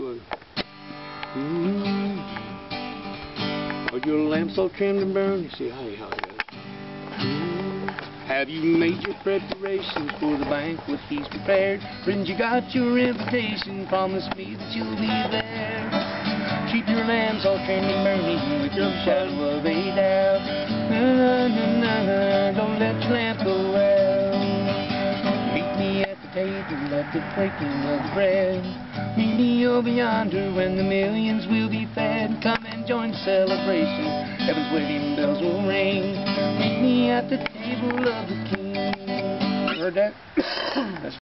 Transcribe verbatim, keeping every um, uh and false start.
was. Mm-hmm. Are your lamps all trimmed and burned? You see, how how it goes. Mm-hmm. Have you made your preparations for the banquet he's prepared? Friends, you got your invitation. Promise me that you'll be there. Keep your lamps all trimmed and burning with your shadow of a doubt. Na, na, na, na, don't let your lamp go out. Meet me at the table at the breaking of the bread. Meet me over yonder when the millions will be fed. Come and join the celebration. Heaven's wedding bells will ring. Meet me at the table of the King. You heard that? That's